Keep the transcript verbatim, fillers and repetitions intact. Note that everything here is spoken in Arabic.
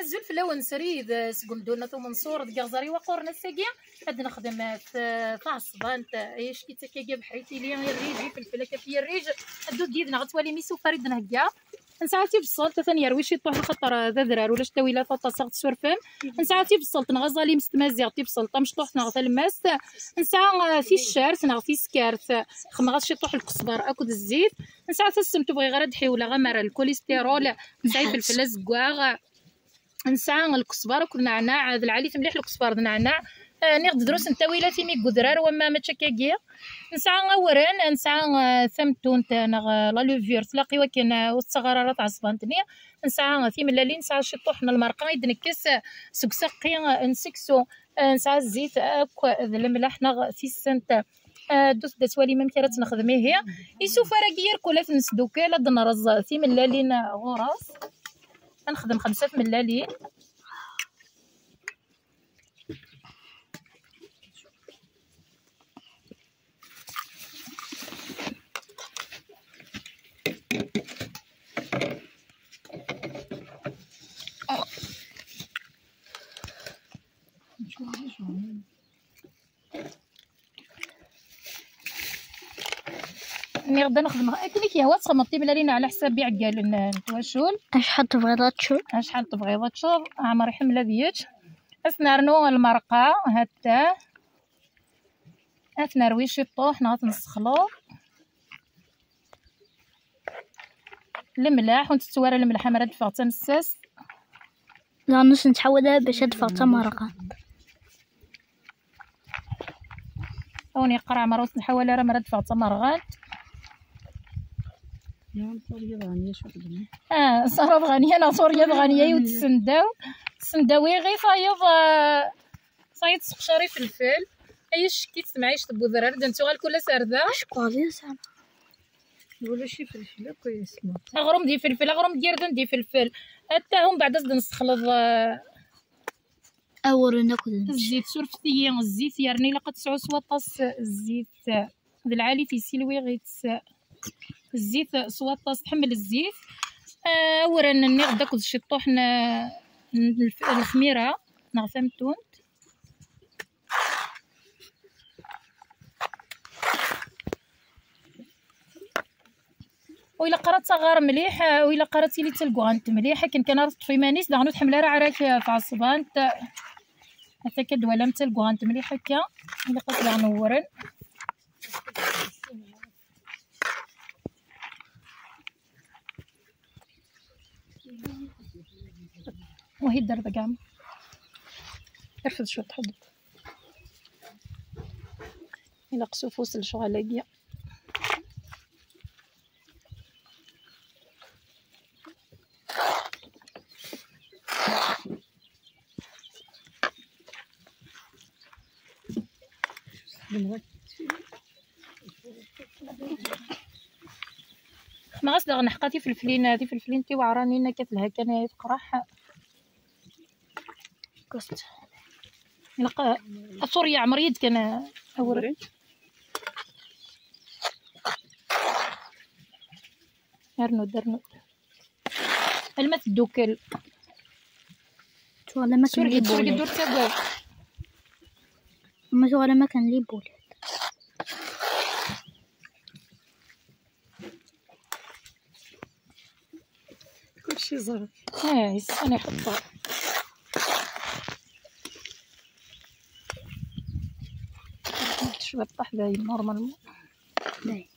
الزلفله ونسريد سقمدونا ثم منصور دكازاري وقورنا ساقيا هاد نخدم فاصبان ايش كي تكاكي بحريتي لي الريجي فلفله كافيه الريج ادو ديدنا غتولي ميسو فريد نهكا نساعتي بالصلت ثاني يرويش يطوح خطر ذا درار ولا شتاويلا فطاسات سورفان نساعتي بالصلت نغزالي مستمازيغتي بسلطه مشطوح نغ الماس نساع في الشارت نغ في سكارت خمغاش يطوح القصبر اكد الزيت نساع تسم تبغي غير دحيوله غمر الكوليسترول نساعي فلفله زكواغ نساع الكزبر وكل نعناع هذا العالي مليح الكزبر نعناع ناخذ دروس نتاويلا تيمي قدرار وما ما تشكاكيا نسعى غوران نسعى ثمتون تاع لا لوفير تلاقي وكان والصغارات عصبانتني نسعى في ملالين نسعى شي طحنا المرقه يدنكس سكسقي نسكسو نسعى الزيت اكو الملح نغ في السنت دوس دسوالي ما مكرات نخدميه هي يسوف راكير كلات نسدوكا لا دنرز في ملالين غراس نخدم خمسة ملالين مي غدا نخدم اكلي كي هو تخمطي ملالين على حساب عقال نتواشول شحال تبغي تشوف شحال تبغي تشوف عمري حمله بيت اسنرنو المرقه هتا اثنروي شي طوح نغط نسخلو الملاح ونتسوارى الملح مرا دفع تنساس لا نص نتحولها باش ادفع مرقه اوني قرع مروس نحولها راه مرا دفع مرغات اه صارت غنيه انا سوريا غنيه وتسنداو تسنداوي غير صايب صايب تسقشري فلفل اي شكيت معيش طبو ذرار دنتو غال كل سارده اش قاضي زعما ولا شي فلفل كويس اغرم دي فلفل اغرم دير دي فلفل حتى هم بعد زد نسخلط اول ناكل الزيت سورفتي الزيت يرني لقد تسعو سواطاس الزيت هذا العالي تيسيلوي غيت الزيت سواطاس تحمل الزيت اولا ناخذ داك شي طوحن الخميره نغفمتون وإلا قرات صغار مليح وإلا قراتي لي تلقو غنت مليح كان كان طفي مانيس داغنو تحملها راه عراك في عصبان حتى كدوله متلقو غنت مليح هكا إلا قرات داغنورن وهي الدربه كاع ارفد شويه تحضر إلا قصو فوس الشغالاقيه ما غاس نحقاتي فلفلين هذه فلفلين تي وعرانينا كتلها كان يتقرح كست لقى سوريا عمريد كان اوري درنو درنو الماء تدوكل ولا ما كان لي سوري دور تاعو ما ولا ما كان لي بول كلشي زرق اه يساني حطها شويه طاح باين نورمالمون باين